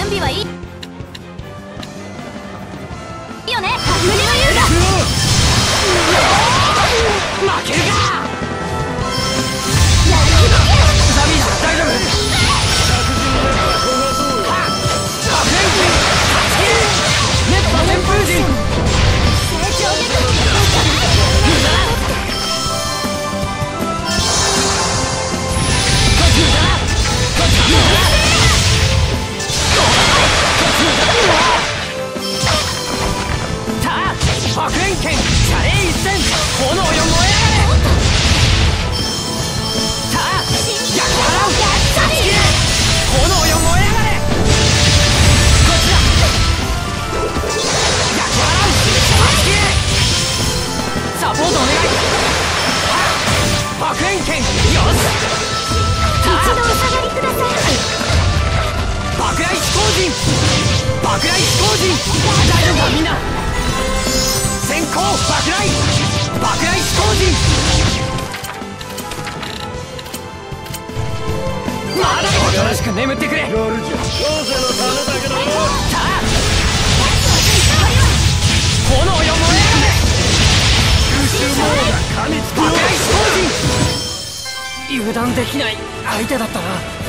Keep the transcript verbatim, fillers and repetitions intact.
備はいいいいよね。無理は言うな。負けるか。ザビーだ、大丈夫。熱波旋風陣。爆炎剣謝礼一戦炎よ燃え上がれ。さあ焼き払うサチキレ炎よ燃え上がれ。こっちだ焼き払うサチキレサポートお願い。爆炎剣よし一度お下がりください。爆雷飛行陣爆雷飛行陣大丈夫かみんな。先行爆雷爆雷飛行陣まだおとなしく眠ってくれ。やるじゃん。どうせのためだけど。さあ炎よ燃え上がれ。空襲網が噛みつくよ。爆雷飛行陣油断できない相手だったな。